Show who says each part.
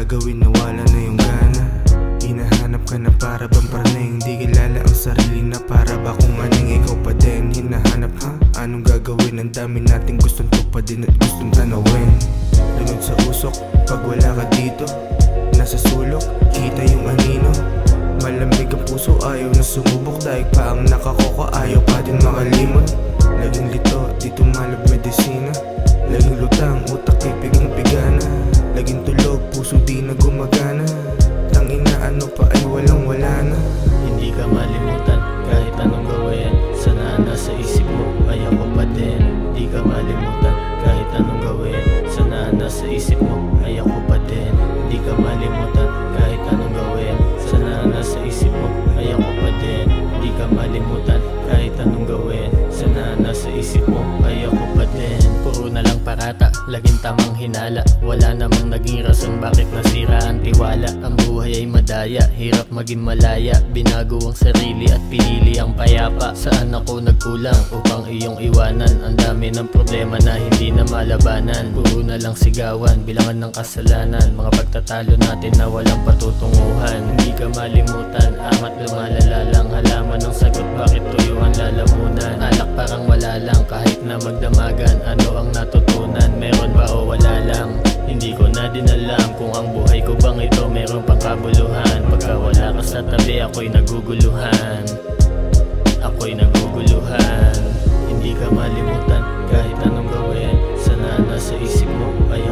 Speaker 1: gagawin nawala na yung gana. Hinahanap ka na para bang praning, di kilala ang sarili na para ba kung aning ikaw pa din. Hinahanap anong gagawin, ang dami nating gustong tupadin at gustong tanawin. Lunod sa usok pag wala ka dito, nasa sulok kita yung anino. Malamig ang puso, ayaw na sumubok, dahil pa ang nakakoka, ayaw pa din makalimot. Laging lito, di tumalab medisina. Laging lutang, utak pipigang pigana. Laging tulog, puso di na gumagana. Tangina ano pa ay walang wala na.
Speaker 2: Hindi ka malimutan kahit anong gawin, sana nasa isip mo ay ako pa din. Hindi ka malimutan kahit anong gawin, sana nasa isip mo ay ako pa din. Hindi ka malimutan kahit anong gawin, sana nasa isip mo ay ako pa din. Hindi ka malimutan kahit anong gawin, sana nasa isip mo ay ako pa din. Puro na lang parata, laging tamang hinala. Wala namang naging rason bakit nasira ang tiwala. Ang buhay ay madaya, hirap maging malaya. Binago ang sarili at pinili ang payapa. Saan ako nagkulang upang iyong iwanan? Ang dami ng problema na hindi na malabanan. Puro na lang sigawan, bilangan ng kasalanan. Mga pagtatalo natin na walang patutunguhan. Hindi ka malimutan, angat lumalala lang. Halaman ng sagot, bakit tuyo ang lalamunan? Alak parang wala lang, kahit na magdamagan. Ano ang natutunan? Meron ba o wala lang? Hindi ko na din alam kung ang buhay ko bang ito meron pang kabuluhan. Pagka wala ka sa tabi, ako'y naguguluhan. Ako'y naguguluhan. Hindi ka malimutan kahit anong gawin, sana nasa isip mo ay